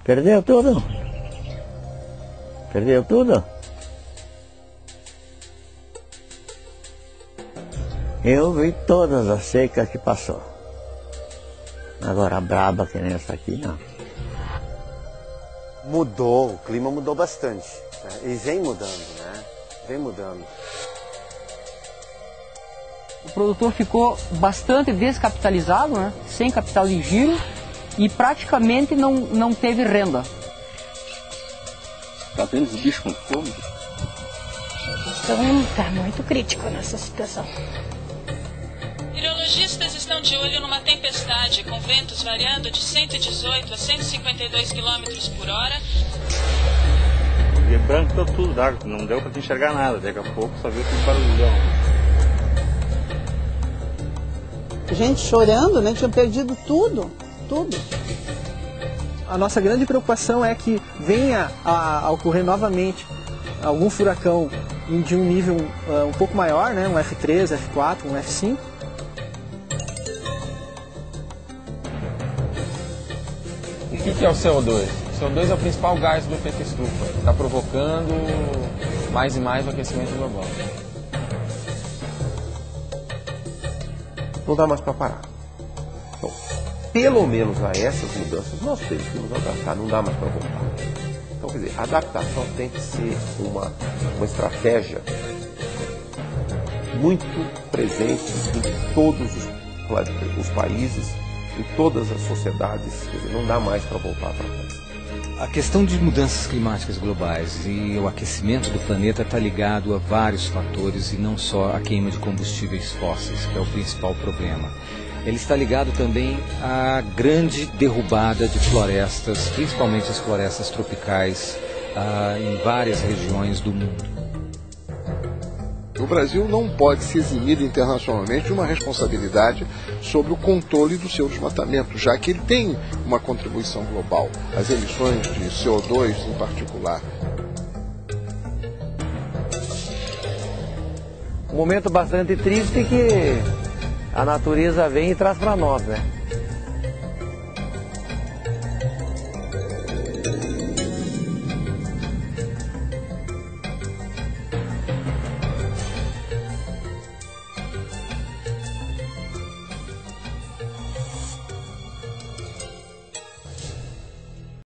Perdeu tudo? Perdeu tudo? Eu vi todas as secas que passou. Agora braba que nem essa aqui, não. Mudou, o clima mudou bastante. Né? E vem mudando, né? Vem mudando. O produtor ficou bastante descapitalizado, né? Sem capital de giro e praticamente não teve renda. Tá vendo os bichos com fome? Então está muito crítico nessa situação. Meteorologistas estão de olho numa tempestade com ventos variando de 118 a 152 km por hora. E branco deu tudo d'água, não deu pra te enxergar nada, daqui a pouco só viu tudo barulhão. Gente chorando, né? Tinha perdido tudo, tudo. A nossa grande preocupação é que venha a ocorrer novamente algum furacão de um nível um pouco maior, né? Um F3, F4, um F5. O que é o CO2? O CO2 é o principal gás do efeito estufa. Está provocando mais e mais o aquecimento global. Não dá mais para parar. Então, pelo menos a essas mudanças nós temos que nos adaptar, não dá mais para voltar. Então, quer dizer, a adaptação tem que ser uma estratégia muito presente em todos os países, em todas as sociedades, quer dizer, não dá mais para voltar para trás. A questão de mudanças climáticas globais e o aquecimento do planeta está ligado a vários fatores e não só a queima de combustíveis fósseis, que é o principal problema. Ele está ligado também à grande derrubada de florestas, principalmente as florestas tropicais, em várias regiões do mundo. O Brasil não pode se eximir internacionalmente de uma responsabilidade sobre o controle do seu desmatamento, já que ele tem uma contribuição global, as emissões de CO2 em particular. Um momento bastante triste que a natureza vem e traz para nós, né?